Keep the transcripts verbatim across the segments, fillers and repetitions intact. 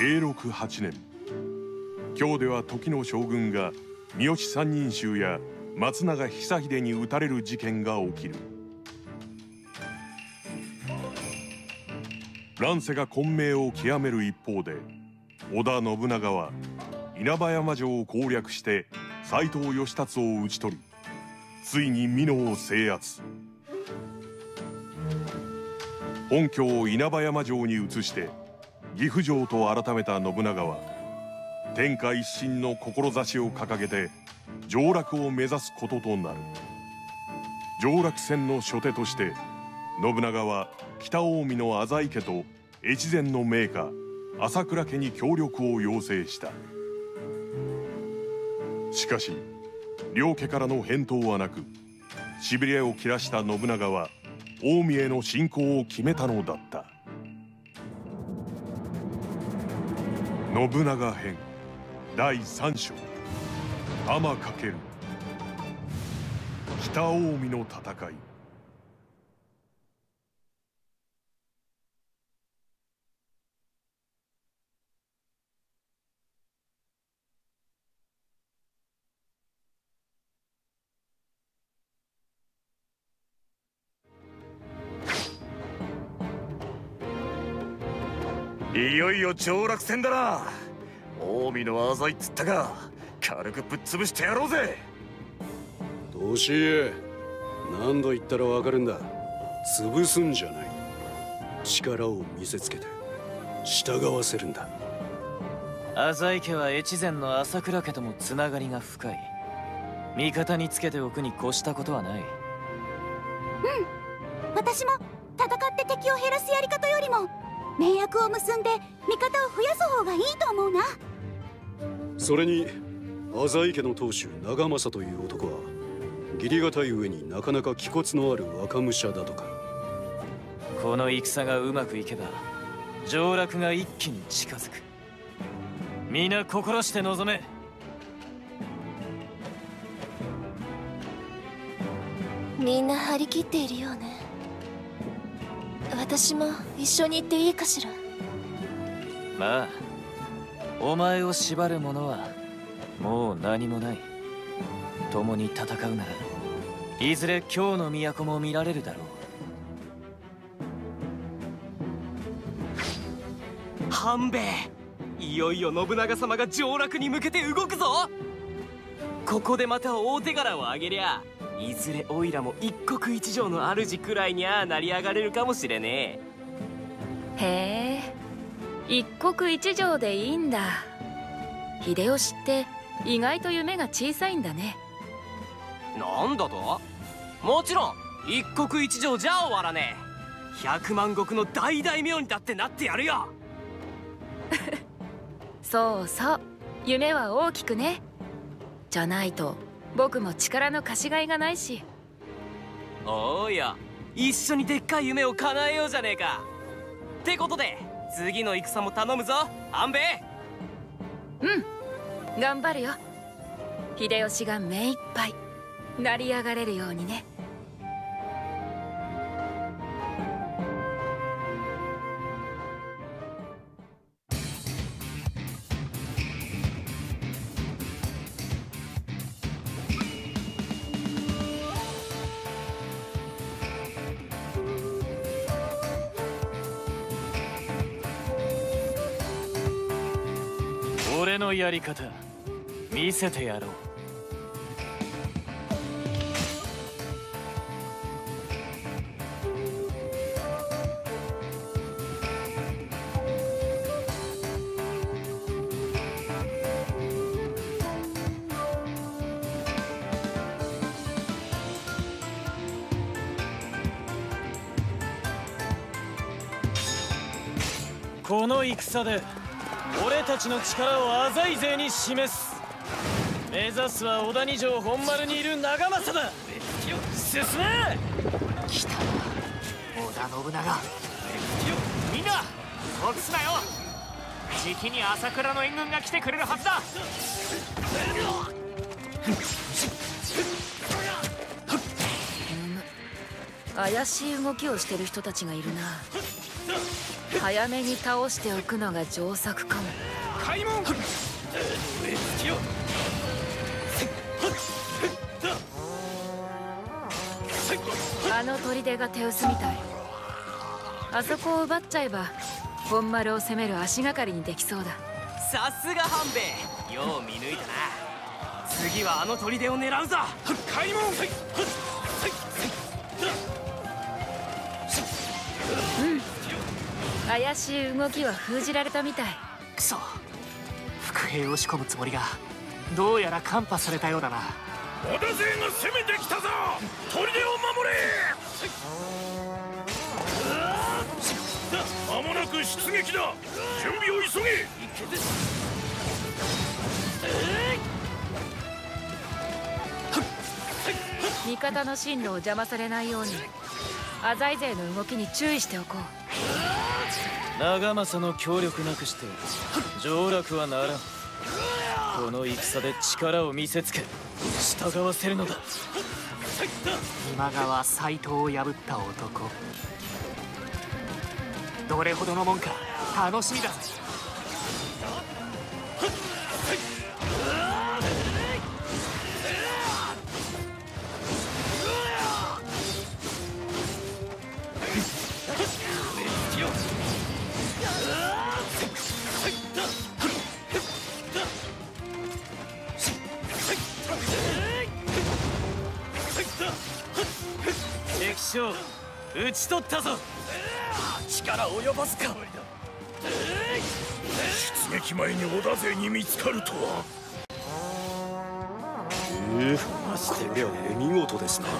永禄はちねん、京では時の将軍が三好三人衆や松永久秀に討たれる事件が起きる。乱世が混迷を極める一方で、織田信長は稲葉山城を攻略して斎藤義達を討ち取り、ついに美濃を制圧。本拠を稲葉山城に移して岐阜城と改めた信長は、天下一新の志を掲げて上洛を目指すこととなる。上洛戦の初手として信長は北近江の浅井家と越前の名家朝倉家に協力を要請した。しかし両家からの返答はなく、しびれを切らした信長は近江への侵攻を決めたのだった。信長編だいさん章、天翔北近江の戦い。 いよいよ上洛戦だな。近江の浅井っつったが軽くぶっ潰してやろうぜ。 年家、何度言ったらわかるんだ。潰すんじゃない、力を見せつけて従わせるんだ。 浅井家は越前の朝倉家ともつながりが深い。味方につけておくに越したことはない。うん、 私も戦って敵を減らすやり方よりも盟約を結んで味方を増やす方がいいと思うな。 それに浅井家の当主長政という男は義理堅い上になかなか気骨のある若武者だとか。 この戦がうまくいけば上洛が一気に近づく。皆心して臨め。 みんな張り切っているようね。私も一緒に行っていいかしら。 まあお前を縛る者はもう何もない。共に戦うならいずれ京の都も見られるだろう。半兵衛、いよいよ信長様が上洛に向けて動くぞ。ここでまた大手柄をあげりゃ、いずれおいらも一国一城の主くらいにゃ成り上がれるかもしれねえ。へえ、一国一城でいいんだ。秀吉って意外と夢が小さいんだね。 なんだと？もちろん一国一城じゃ終わらねえ。百万石の大大名にだってなってやるよ。 そうそう、夢は大きくね。じゃないと僕も力の貸しがいがないし。 おうよ、一緒にでっかい夢を叶えようじゃねえか。ってことで次の戦も頼むぞ、半兵衛。 うん、頑張るよ。秀吉が目いっぱい成り上がれるようにね。 俺のやり方見せてやろう。この戦で俺たちの力を浅井勢に示す。目指すは小谷城本丸にいる長政だ。進め。 来た、織田信長。みんな臆すなよ。じきに朝倉の援軍が来てくれるはずだ。 怪しい動きをしてる人たちがいるな。 早めに倒しておくのが上策かも。 開門。 あの砦が手薄みたい。あそこを奪っちゃえば本丸を攻める足がかりにできそうだ。 さすが半兵衛、よう見抜いたな。次はあの砦を狙うぞ。開門。 うん、怪しい動きは封じられたみたい。 クソ、伏兵を仕込むつもりがどうやらカンパされたようだな。 織田勢が攻めてきたぞ。砦を守れ。間もなく出撃だ。準備を急げ。 味方の進路を邪魔されないように浅井勢の動きに注意しておこう。 長政の協力なくして上洛はならん。この戦で力を見せつけ従わせるのだ。 今川斎藤を破った男、どれほどのもんか楽しみだぜ。 敵将討ち取ったぞ。力及ばずか。 出撃前に織田勢に見つかるとは。 ええ、これはお見事ですな。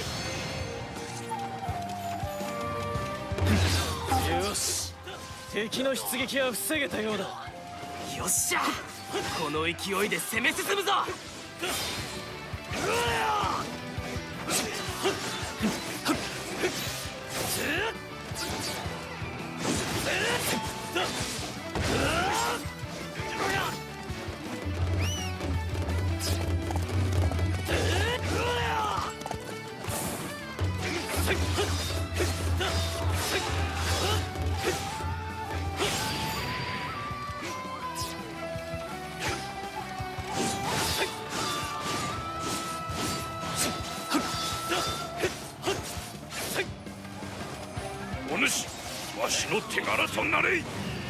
よし、敵の出撃は防げたようだ。 よっしゃ、この勢いで攻め進むぞ。 お主、わしの手柄となれ。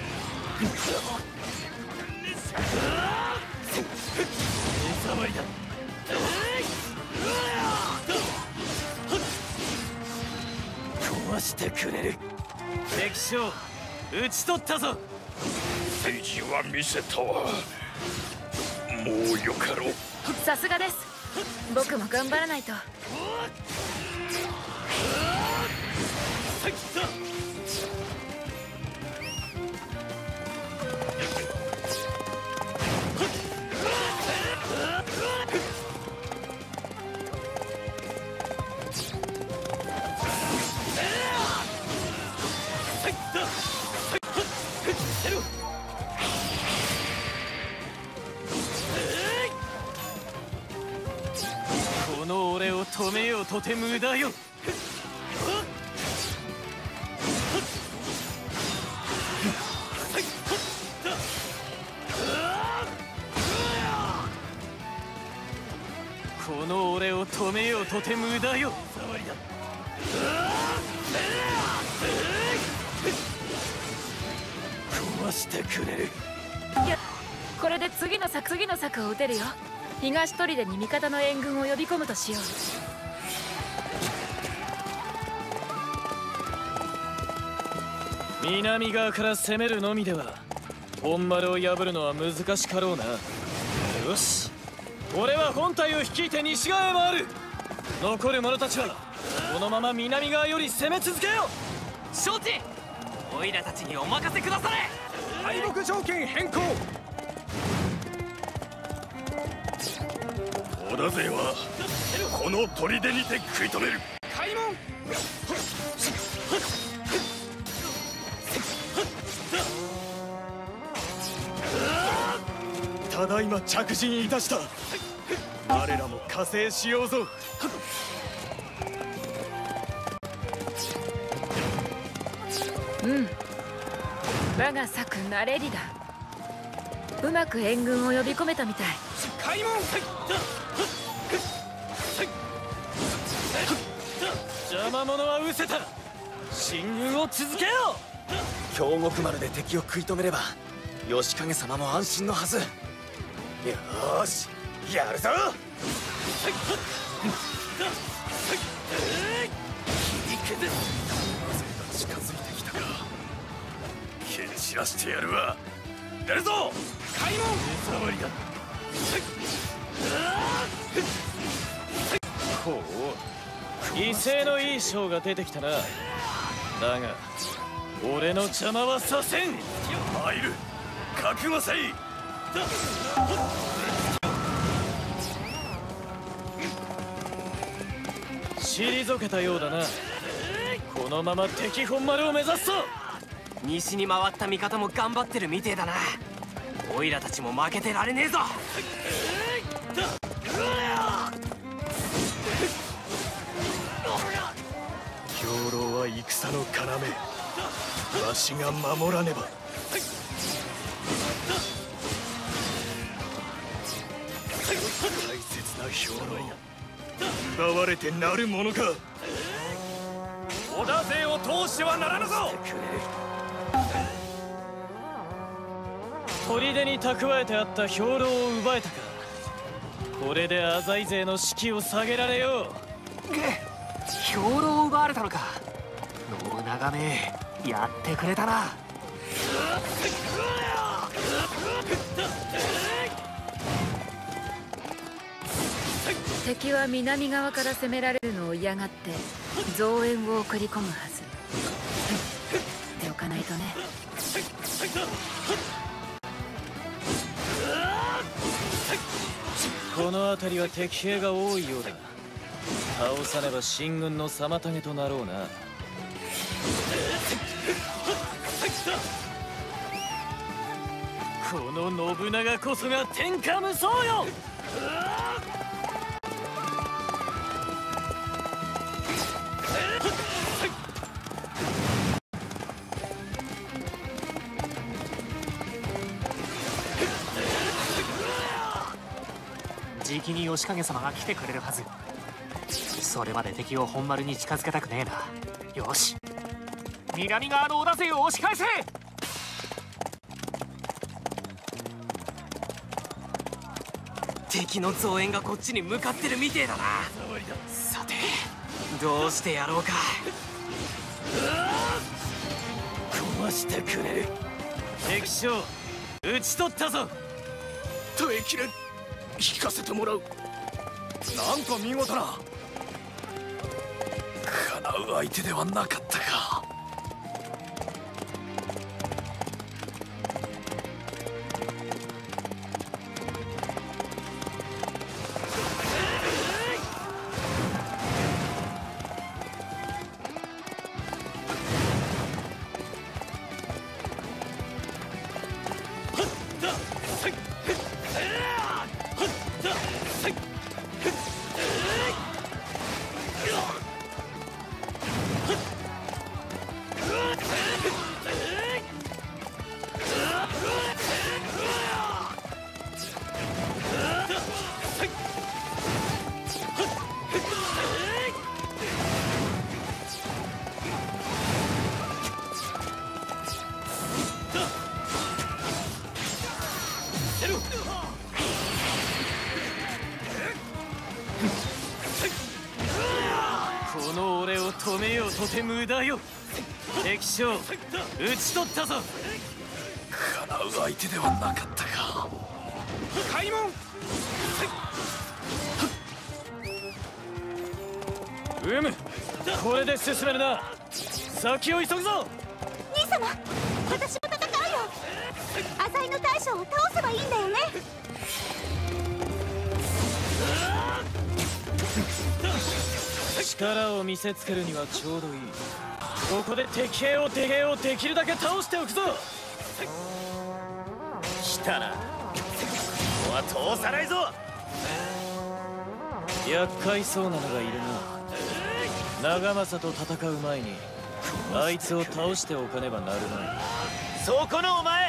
手触りだ。壊してくれる。敵将討ち取ったぞ。 政治は見せたわ。もうよかろう。 さすがです。僕も頑張らないと。 この俺を止めようとて無駄よ。この俺を止めようとて無駄よ。壊してくれる。 いや、これで次の策次の策を撃てるよ。東砦に味方の援軍を呼び込むとしよう。 南側から攻めるのみでは本丸を破るのは難しかろうな。よし、俺は本隊を率いて西側へ回る。残る者たちはこのまま南側より攻め続けよう。 承知。オイラたちにお任せくだされ。 敗北条件変更。 織田勢はこの砦にて食い止める。 開門。 ただいま着陣いたした。我らも加勢しようぞ。 うん、 我が策なれりだ。うまく援軍を呼び込めたみたい。 開門。邪魔者は失せた。進軍を続けよう。 京極丸で敵を食い止めれば義景様も安心のはず。よーし、やるぞ。切り崩す。風が近づいてきたか。蹴散らしてやるわ。やるぞ。開門。手触りだ。 ほう、威勢のいい将が出てきたな。だが俺の邪魔はさせん。 入る。覚悟せい。 退けたようだな。このまま敵本丸を目指すぞ。 西に回った味方も頑張ってるみてえだな。オイラたちも負けてられねえぞ。 兵糧は戦の要。わしが守らねば。大切な兵糧奪われてなるものか。織田勢を通してはならぬぞ。 砦に蓄えてあった兵糧を奪えたか。これで浅井勢の士気を下げられよう。 兵糧を奪われたのか。信長めやってくれたな。 敵は南側から攻められるのを嫌がって増援を送り込むはず。っておかないとね。 この辺りは敵兵が多いようだ。倒さねば進軍の妨げとなろうな。この信長こそが天下無双よ。 じきに義景様が来てくれるはず。それまで敵を本丸に近づけたくねえな。よし、南側の織田勢を押し返せ。敵の増援がこっちに向かってるみてえだな。さてどうしてやろうか。 壊してくれる。敵将討ち取ったぞ。 耐えきれん。引かせてもらう。なんと見事な。かなう相手ではなかったか。 この俺を止めようとて無駄よ。敵将討ち取ったぞ。 かなう相手ではなかったか。開門。 うむ、これで進めるな。先を急ぐぞ。 兄様、私も戦うよ。浅井の大将を倒せばいいんだよね。 力を見せつけるにはちょうどいい。ここで敵兵を敵兵をできるだけ倒しておくぞ。 来たな。ここは通さないぞ。 厄介そうなのがいるな。長政と戦う前にあいつを倒しておかねばなるまい。 そこのお前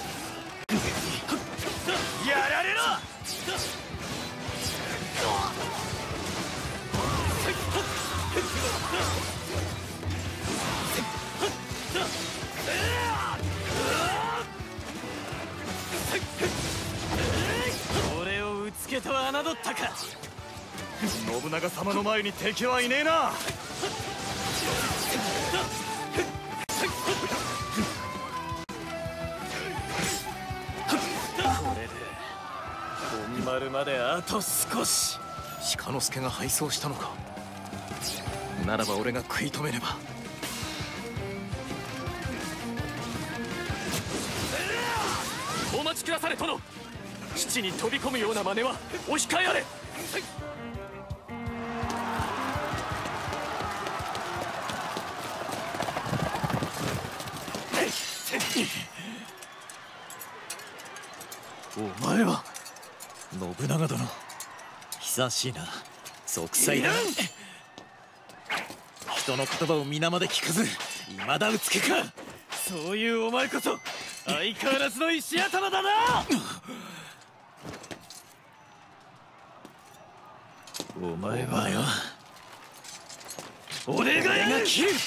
やられろ。俺をうつけと侮ったか。信長様の前に敵はいねえな。これで本丸まであと少し。 鹿之助が敗走したのか。ならば俺が食い止めねば。 お待ちくだされ殿。父に飛び込むような真似はお控えあれ。 お前は信長殿。久しいな。息災だ。人の言葉を皆まで聞かず未だうつけか。 そういうお前こそ相変わらずの石頭だな。 お前は俺がやる。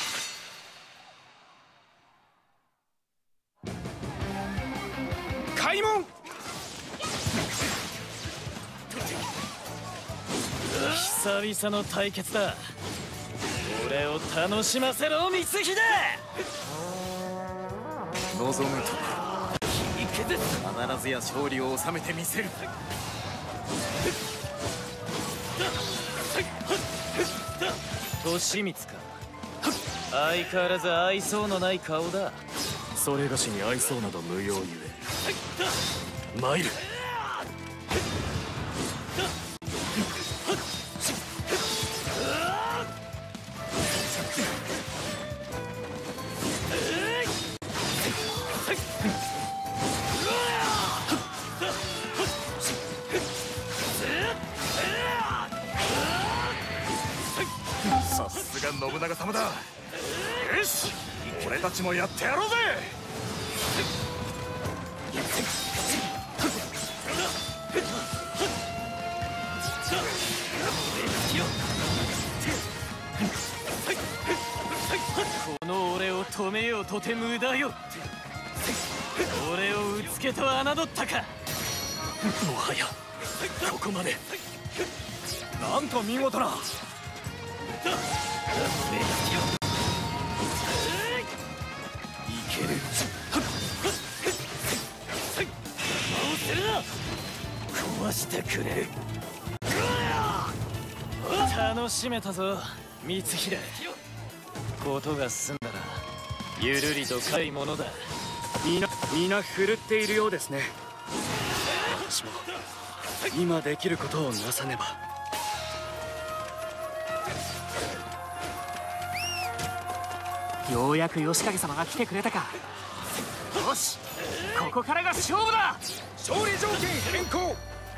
開門。 久々の対決だ。俺を楽しませろ光秀。 望むと必ずや勝利を収めてみせる。 利光か。相変わらず愛想のない顔だ。 それがしに愛想など無用ゆえ参る。さすが信長様だ。よし、俺たちもやってやろうぜ。 この俺を止めようとて無駄よ。俺をうつけと侮ったか。 もはやここまで。 なんと見事な。 いける。 壊してくれる。楽しめたぞ光秀。ことが済んだらゆるりと買い物だ。 皆皆振るっているようですね。私も今できることをなさねば。 ようやく吉影様が来てくれたか。よし、ここからが勝負だ。 勝利条件変更。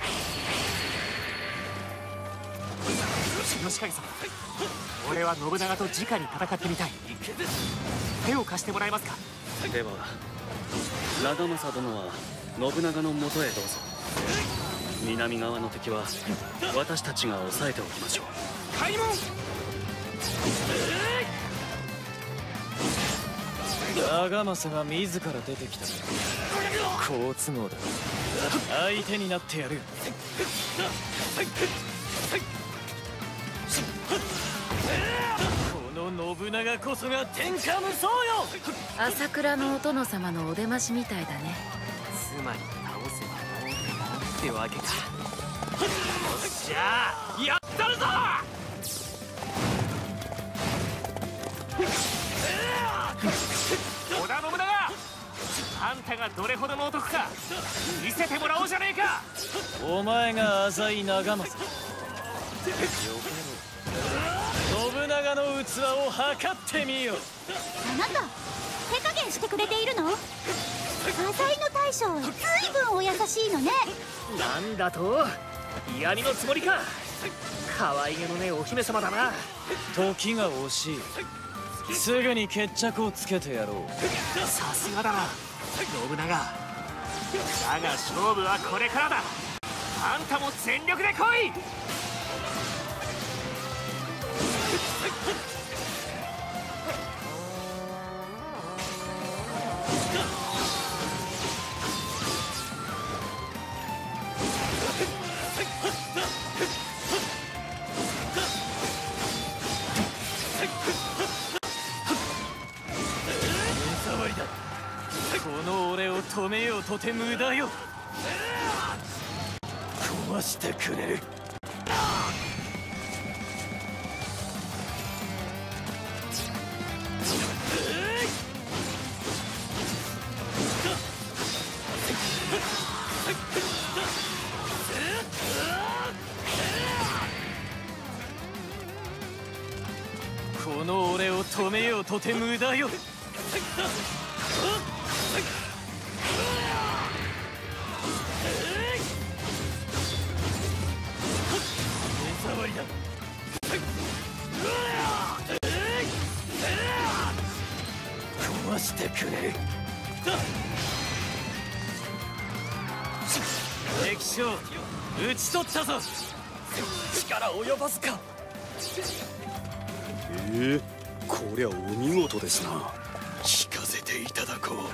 吉影様、俺は信長と直に戦ってみたい。手を貸してもらえますか。 では長政殿は信長のもとへどうぞ。南側の敵は私たちが抑えておきましょう。 開門。 長政が自ら出てきた。好都合だ。相手になってやる。この信長こそが天下無双よ。 朝倉のお殿様のお出ましみたいだね。 つまり倒せばもうってわけか。よっしゃー、やったるぞ。 織田信長、あんたがどれほどの男か見せてもらおうじゃねえか。 お前が浅井長政。信長の器を測ってみよ。 あなた手加減してくれているの。浅井の大将はずいぶんお優しいのね。 なんだと嫌味のつもりか。可愛げのねえお姫様だな。 時が惜しい。すぐに決着をつけてやろう。 さすがだな。 信長、だが勝負はこれからだ。あんたも全力で来い。 この俺を止めようとて無駄よ。壊してくれる。この俺を止めようとて無駄よ。壊してくれる。敵将討ち取ったぞ。力及ばずか。 ええ、こりゃお見事ですな。 聞かせていただこう。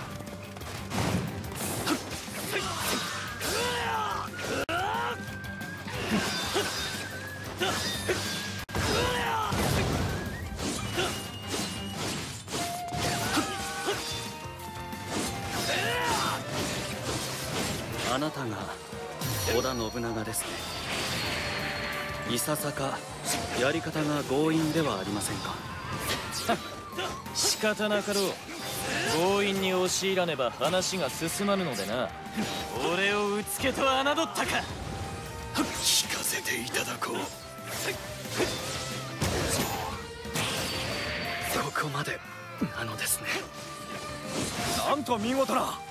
あなたが織田信長ですね。いささかやり方が強引ではありませんか。 仕方なかろう。強引に押し入らねば話が進まぬのでな。俺をうつけと侮ったか。 聞かせていただこう。 ここまでなのですね。 なんと見事な。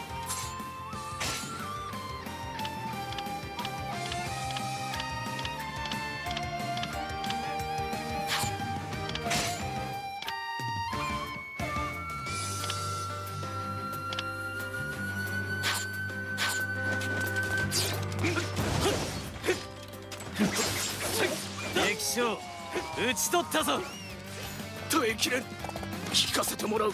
敵将討ち取ったぞ。 耐えきれん。聞かせてもらう。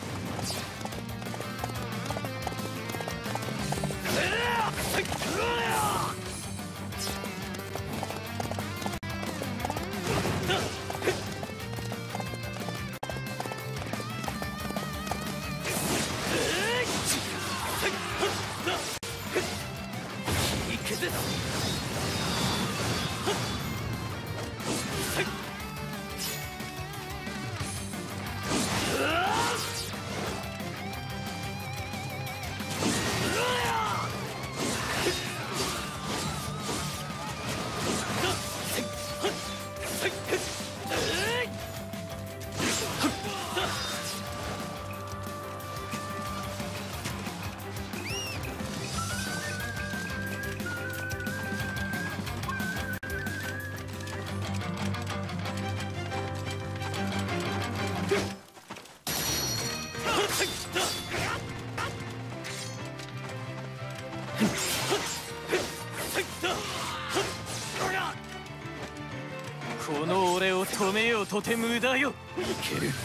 この俺を止めようとて無駄よ。いける。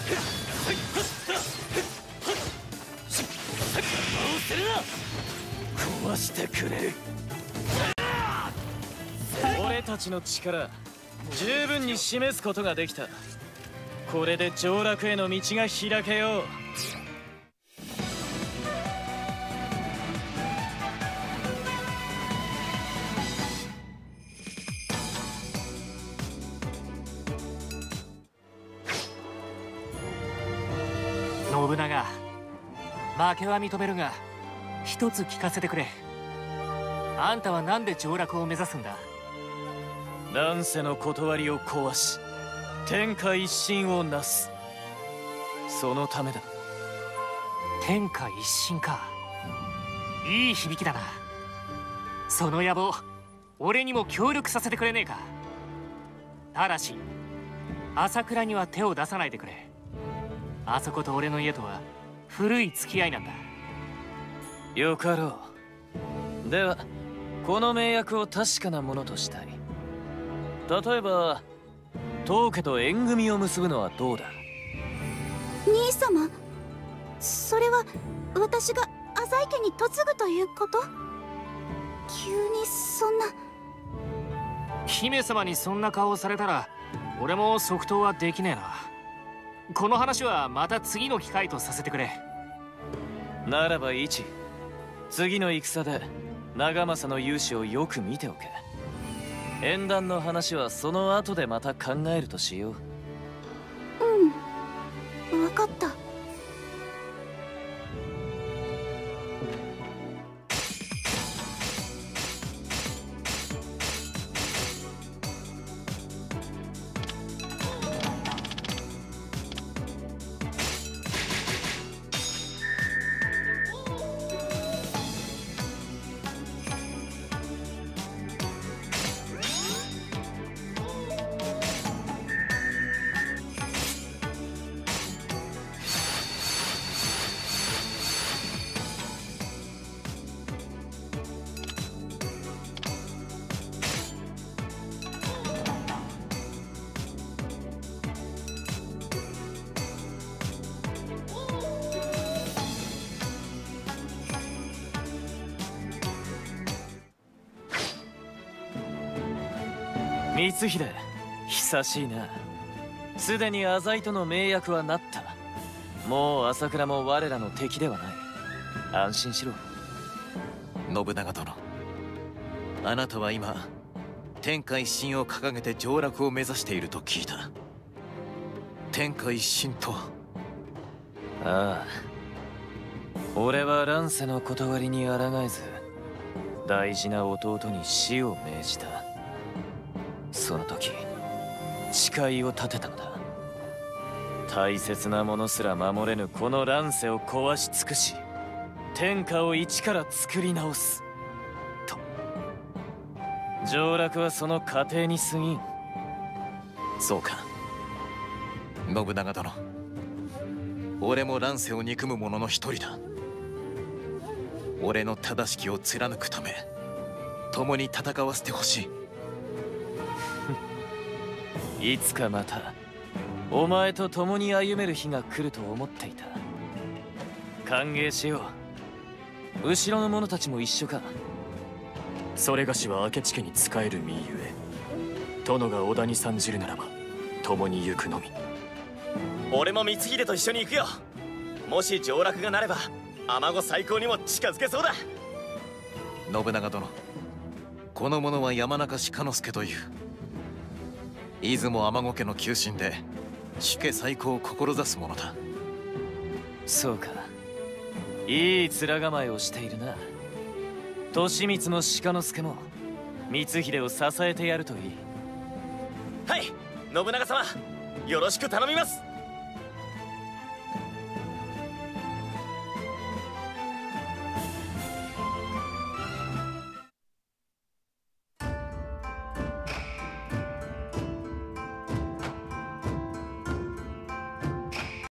壊してくれる。俺たちの力十分に示すことができた。これで上洛への道が開けよう。 信長、負けは認めるが一つ聞かせてくれ。あんたはなんで上洛を目指すんだ。 乱世の断りを壊し天下一新をなす、そのためだ。 天下一新か。いい響きだな。その野望俺にも協力させてくれねえか。ただし朝倉には手を出さないでくれ。あそこと俺の家とは古い付き合いなんだ。 よかろう。ではこの盟約を確かなものとしたい。例えば当家と縁組を結ぶのはどうだ？ 兄様、それは私が浅井家に嫁ぐということ？急にそんな。 姫様にそんな顔をされたら俺も即答はできねえな。この話はまた次の機会とさせてくれ。 ならば一、次の戦で長政の勇姿をよく見ておけ。縁談の話はその後でまた考えるとしよう。 うん、分かった。 光秀、久しいな。すでに浅井との盟約はなった。もう朝倉も我らの敵ではない。安心しろ。 信長殿、あなたは今天下一神を掲げて上洛を目指していると聞いた。天下一神とは？ ああ、俺は乱世の断りに抗えず大事な弟に死を命じた。その時誓いを立てたのだ。大切なものすら守れぬこの乱世を壊し尽くし、天下を一から作り直すと。上洛はその過程に過ぎん。 そうか、信長殿、俺も乱世を憎む者の一人だ。俺の正しきを貫くため共に戦わせてほしい。 いつかまたお前と共に歩める日が来ると思っていた。歓迎しよう。後ろの者たちも一緒か？ それがしは明智家に仕える身ゆえ、殿が織田に参じるならば共に行くのみ。 俺も光秀と一緒に行くよ。もし上洛がなれば尼子最高にも近づけそうだ。 信長殿、この者は山中鹿之助という出雲尼子家の旧臣で主家再興を志す者だ。 そうか、いい面構えをしているな。利光も鹿之助も光秀を支えてやるといい。 はい、信長様、よろしく頼みます。